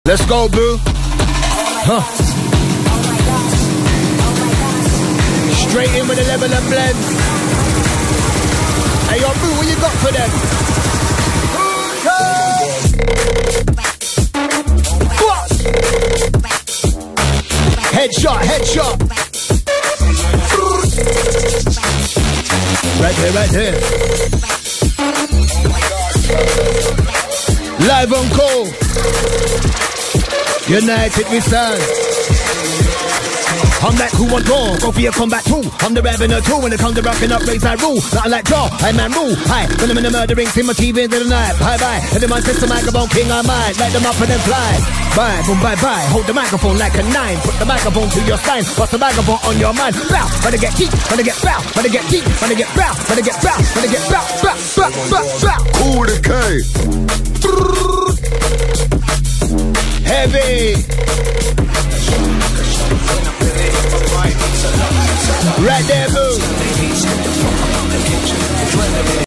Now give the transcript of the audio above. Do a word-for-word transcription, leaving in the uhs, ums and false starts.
Let's go, boo. Huh. Straight in with a level and blend. Hey, yo, boo, what you got for them? What? Headshot, headshot. Right here, right here. Live on call. United we stand. I'm like who want more, go for your combat too. I'm the revenue too, when it comes to rocking up, raise that rule. Nothing like jaw, I man rule. Hi, when I'm in the murdering, see my T V into the night. Bye bye, every man says the microphone king I might. Light them up and then fly. Bye, boom, bye bye, hold the microphone like a nine. Put the microphone to your spine, what's the microphone on your mind? Bow, when I get deep, when I get bow, when I get deep, when I get bow, when I get bow, when I get bow, bow, bow, bow, bow. Cool the K. Heavy. Right there, boo.